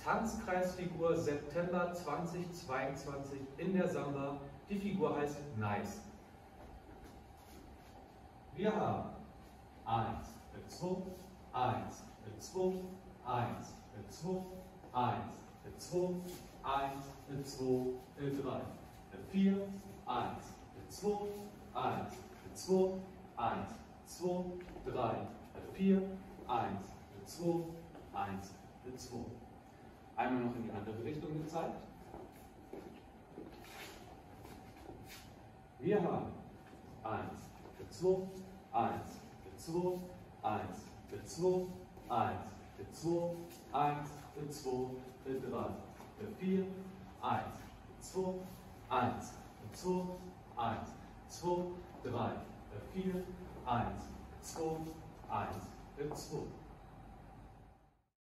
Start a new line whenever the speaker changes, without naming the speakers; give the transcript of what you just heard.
Tanzkreisfigur September 2022 in der Samba. Die Figur heißt Nice. Wir haben 1, 2, 1, 2, 1, 2, 1, 2, 1, 2, 3, 4, 1, 2, 1, 2, 1, 2, 3, 4, 1, 2, 1, 2. Einmal noch in die andere Richtung gezeigt. Wir haben 1, 2, 1, 2, 1, 2, 1, 2, 1, 2, 3, 4, 1, 2, 1, 2, 1, 2, 3, 4, 1, 2, 1, 2.